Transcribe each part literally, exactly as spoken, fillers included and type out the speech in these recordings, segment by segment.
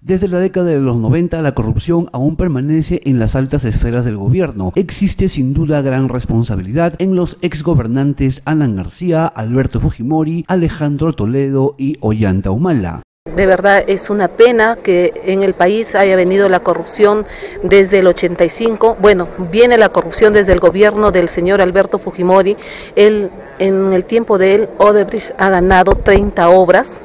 Desde la década de los noventa, la corrupción aún permanece en las altas esferas del gobierno. Existe sin duda gran responsabilidad en los exgobernantes Alan García, Alberto Fujimori, Alejandro Toledo y Ollanta Humala. De verdad es una pena que en el país haya venido la corrupción desde el ochenta y cinco. Bueno, viene la corrupción desde el gobierno del señor Alberto Fujimori. Él, en el tiempo de él, Odebrecht ha ganado treinta obras.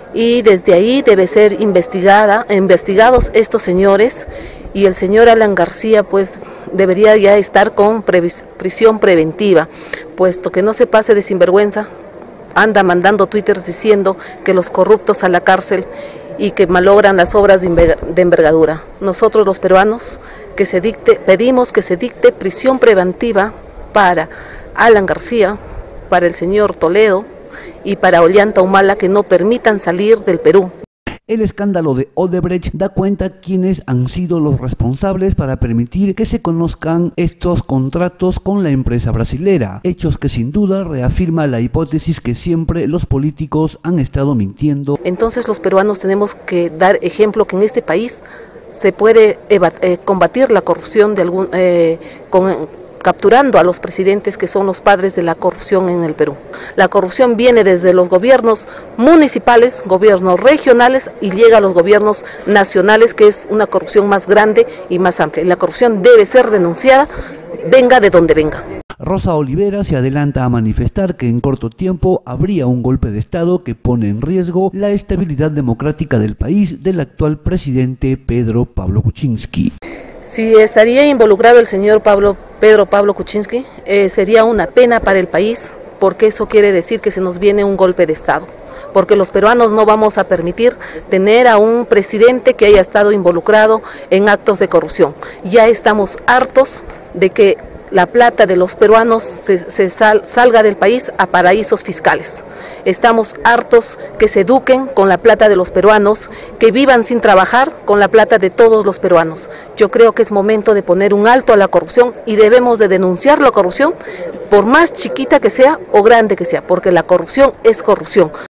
Y desde ahí debe ser investigada, investigados estos señores, y el señor Alan García pues debería ya estar con prisión preventiva, puesto que no se pase de sinvergüenza, anda mandando twitters diciendo que los corruptos a la cárcel y que malogran las obras de envergadura. Nosotros los peruanos que se dicte, pedimos que se dicte prisión preventiva para Alan García, para el señor Toledo y para Ollanta Humala, que no permitan salir del Perú. El escándalo de Odebrecht da cuenta quiénes han sido los responsables para permitir que se conozcan estos contratos con la empresa brasilera, hechos que sin duda reafirma la hipótesis que siempre los políticos han estado mintiendo. Entonces los peruanos tenemos que dar ejemplo que en este país se puede eh, combatir la corrupción de algún, eh, con capturando a los presidentes que son los padres de la corrupción en el Perú. La corrupción viene desde los gobiernos municipales, gobiernos regionales y llega a los gobiernos nacionales, que es una corrupción más grande y más amplia. Y la corrupción debe ser denunciada, venga de donde venga. Rosa Olivera se adelanta a manifestar que en corto tiempo habría un golpe de Estado que pone en riesgo la estabilidad democrática del país del actual presidente Pedro Pablo Kuczynski. Si estaría involucrado el señor Pablo, Pedro Pablo Kuczynski, eh, sería una pena para el país, porque eso quiere decir que se nos viene un golpe de Estado, porque los peruanos no vamos a permitir tener a un presidente que haya estado involucrado en actos de corrupción. Ya estamos hartos de que la plata de los peruanos se, se sal, salga del país a paraísos fiscales. Estamos hartos que se eduquen con la plata de los peruanos, que vivan sin trabajar con la plata de todos los peruanos. Yo creo que es momento de poner un alto a la corrupción y debemos de denunciar la corrupción, por más chiquita que sea o grande que sea, porque la corrupción es corrupción.